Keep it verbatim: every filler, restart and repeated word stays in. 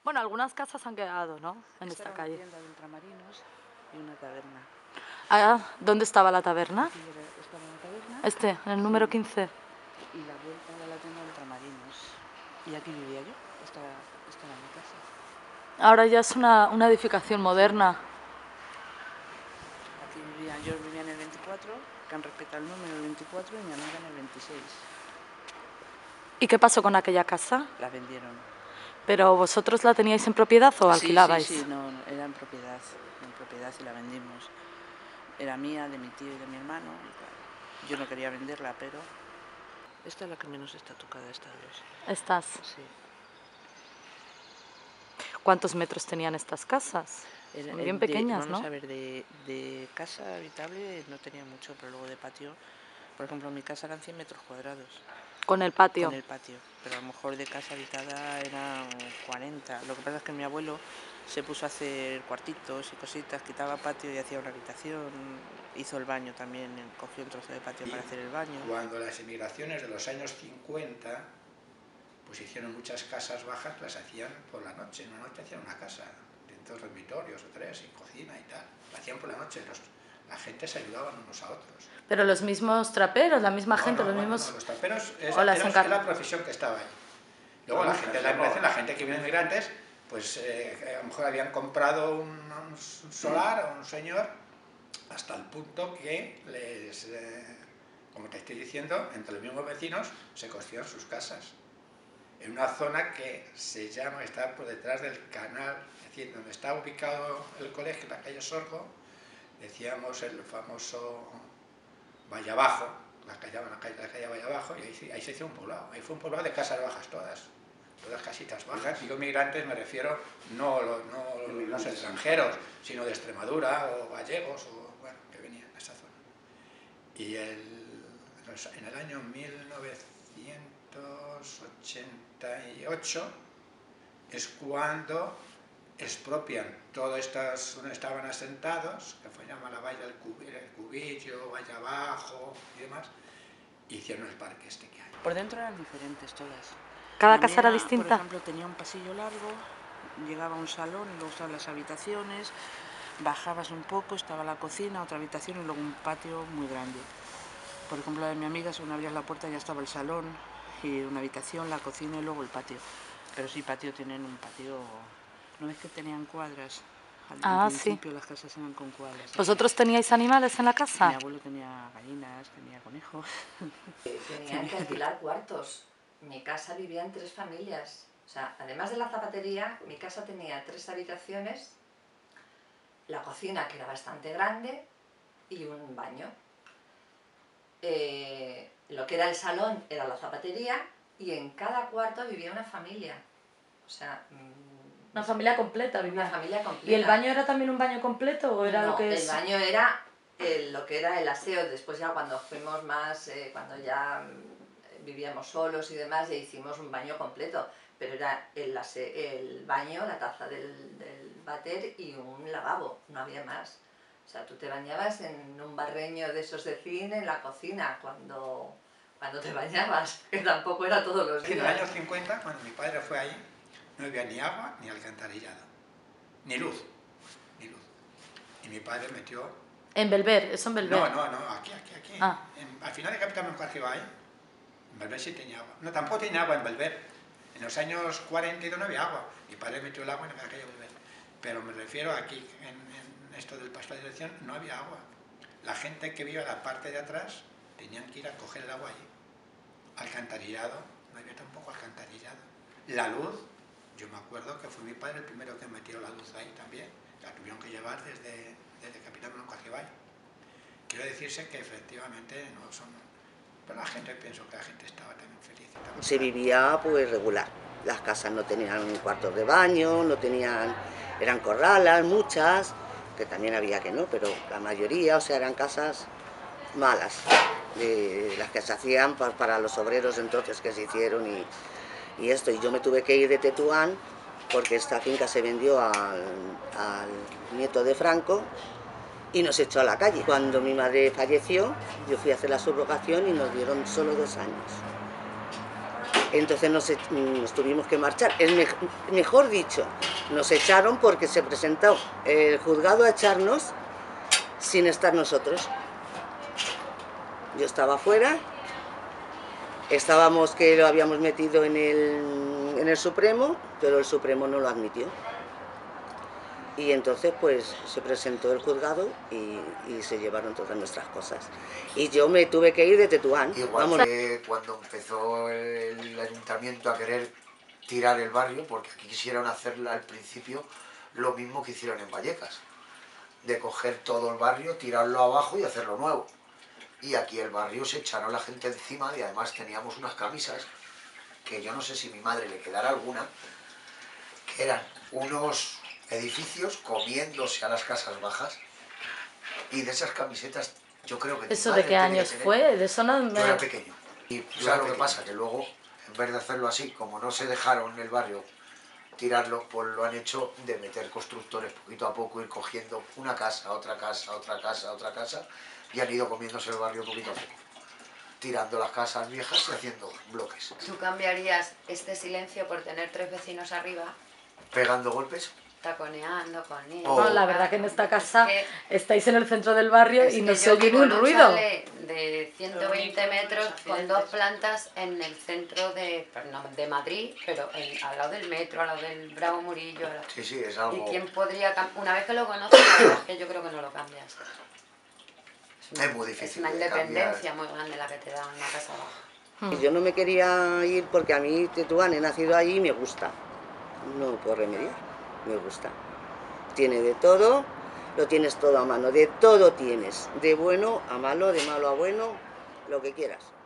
Bueno, algunas casas han quedado, ¿no? En esta, esta era calle. Una tienda de ultramarinos y una taberna. Ah, ¿dónde estaba la taberna? Aquí era, estaba la taberna. Este, en el número sí. quince. Y la vuelta era la tienda de ultramarinos. Y aquí vivía yo, esta, esta era mi casa. Ahora ya es una, una edificación moderna. Sí. Aquí vivía, yo vivía en el veinticuatro, que han respetado el número el veinticuatro, y mi amiga en el veintiséis. ¿Y qué pasó con aquella casa? La vendieron. ¿Pero vosotros la teníais en propiedad o alquilabais? Sí, sí, sí, no, no, era en propiedad, en propiedad y la vendimos. Era mía, de mi tío y de mi hermano. Y claro, yo no quería venderla, pero esta es la que menos está tocada, esta dos. Estas. Sí. ¿Cuántos metros tenían estas casas? Era, Son bien de, pequeñas, vamos ¿no? a ver, de, de casa habitable no tenía mucho, pero luego de patio, por ejemplo, en mi casa eran cien metros cuadrados. Con el patio. Con el patio, pero a lo mejor de casa habitada eran cuarenta. Lo que pasa es que mi abuelo se puso a hacer cuartitos y cositas, quitaba patio y hacía una habitación, hizo el baño también, cogió un trozo de patio y para hacer el baño. Cuando las emigraciones de los años cincuenta, pues hicieron muchas casas bajas, las hacían por la noche, en una noche hacían una casa, de dos dormitorios o tres, y cocina y tal, la hacían por la noche, los, la gente se ayudaban unos a otros. Pero los mismos traperos, la misma no, gente, no, los no, mismos... No, los traperos es, o las era, encar... era la profesión que estaba ahí. Luego la gente de la emigración, la gente que viene inmigrantes, pues eh, a lo mejor habían comprado un, un solar a un señor hasta el punto que les, eh, como te estoy diciendo, entre los mismos vecinos se construyeron sus casas. En una zona que se llama, está por detrás del canal, es decir, donde está ubicado el colegio, la calle Sorgo, decíamos el famoso Valle Abajo, la calle, la calle, la calle Valle Abajo, y ahí, ahí se hizo un poblado, ahí fue un poblado de casas bajas todas, todas casitas bajas. Digo migrantes, me refiero no, no, no los extranjeros, sino de Extremadura o gallegos, o, bueno, que venían a esa zona. Y el, en el año mil novecientos ochenta y ocho es cuando expropian todos estos donde estaban asentados, que fue llamada la Valle del Cubillo, Valle Abajo y demás, y hicieron el parque este que hay. Por dentro eran diferentes todas. ¿Cada la casa mía, era distinta? Por ejemplo, tenía un pasillo largo, llegaba a un salón, luego estaban las habitaciones, bajabas un poco, estaba la cocina, otra habitación y luego un patio muy grande. Por ejemplo, la de mi amiga, según abrías la puerta ya estaba el salón, y una habitación, la cocina y luego el patio. Pero sí, patio tienen un patio... ¿No ves que tenían cuadras? Al Ah, principio sí. las casas eran con cuadras. ¿Vosotros teníais animales en la casa? Mi abuelo tenía gallinas, tenía conejos. Tenían que alquilar cuartos. Mi casa vivía en tres familias. O sea, además de la zapatería, mi casa tenía tres habitaciones, la cocina, que era bastante grande, y un baño. Eh, lo que era el salón era la zapatería, y en cada cuarto vivía una familia. O sea... Una familia completa vivía. Una familia completa. ¿Y el baño era también un baño completo o era no, lo que es...? el baño era el, lo que era el aseo. Después ya cuando fuimos más, eh, cuando ya vivíamos solos y demás, ya hicimos un baño completo. Pero era el, aseo, el baño, la taza del, del váter y un lavabo, no había más. O sea, tú te bañabas en un barreño de esos de cine en la cocina cuando, cuando te bañabas, que tampoco era todos los días. En los años cincuenta, cuando mi padre fue ahí, no había ni agua ni alcantarillado, ni luz, ni luz. Y mi padre metió... ¿En Belver? ¿Eso en Belver? No, no, no, aquí, aquí, aquí. Ah. En, al final de Capitán Mencuarjibay, en Belver sí tenía agua. No, tampoco tenía agua en Belver. En los años cuarenta y dos no había agua. Mi padre metió el agua en aquella Belver. Pero me refiero aquí, en, en esto del pasto de dirección, no había agua. La gente que vivía en la parte de atrás tenían que ir a coger el agua allí. Alcantarillado, no había tampoco alcantarillado. La luz... Yo me acuerdo que fue mi padre el primero que metió la luz ahí también. La tuvieron que llevar desde, desde Capitán Mencuarjibay. Quiero decirse que efectivamente no son... Pero la gente, pienso que la gente estaba también feliz. También se vivía pues regular. Las casas no tenían cuartos de baño, no tenían... Eran corralas, muchas, que también había que no, pero la mayoría, o sea, eran casas malas. De las que se hacían para, para los obreros entonces que se hicieron y... Y esto, y yo me tuve que ir de Tetuán porque esta finca se vendió al, al nieto de Franco y nos echó a la calle. Cuando mi madre falleció, yo fui a hacer la subrogación y nos dieron solo dos años. Entonces nos, e- nos tuvimos que marchar. Es me- mejor dicho, nos echaron porque se presentó el juzgado a echarnos sin estar nosotros. Yo estaba afuera, estábamos que lo habíamos metido en el, en el Supremo, pero el Supremo no lo admitió. Y entonces pues se presentó el juzgado y, y se llevaron todas nuestras cosas. Y yo me tuve que ir de Tetuán. Igual Vamos. que cuando empezó el, el ayuntamiento a querer tirar el barrio, porque aquí quisieron hacer al principio lo mismo que hicieron en Vallecas, de coger todo el barrio, tirarlo abajo y hacerlo nuevo. Y aquí el barrio se echaron la gente encima y además teníamos unas camisas, que yo no sé si a mi madre le quedara alguna, que eran unos edificios comiéndose a las casas bajas, y de esas camisetas yo creo que... mi ¿Eso madre de qué tiene que años tener. fue? De eso no me... Yo era pequeño. Y ¿sabes lo que pasa? Que luego, en vez de hacerlo así, como no se dejaron en el barrio tirarlo, pues lo han hecho de meter constructores poquito a poco, ir cogiendo una casa, otra casa, otra casa, otra casa, y han ido comiéndose el barrio poquito a poco, tirando las casas viejas y haciendo bloques. ¿Tú cambiarías este silencio por tener tres vecinos arriba, Pegando golpes. taconeando con ellos? Oh. No, la verdad que en esta casa Es estáis en el centro del barrio Es y que no yo se oye ni vivo un en ruido. chalet de ciento veinte metros con dos plantas en el centro de, no, de Madrid, pero en, al lado del metro, al lado del Bravo Murillo. al lado- Sí, sí, es ¿Y algo... quién podría cam- Una vez que lo conoces, la verdad es que yo creo que no lo cambias. una- Es muy difícil Es una de independencia cambiar. muy grande la que te da una casa baja. Yo no me quería ir porque a mí Tetuán he nacido allí y me gusta. No puedo remediar, me gusta. Tiene de todo, lo tienes todo a mano, de todo tienes. De bueno a malo, de malo a bueno, lo que quieras.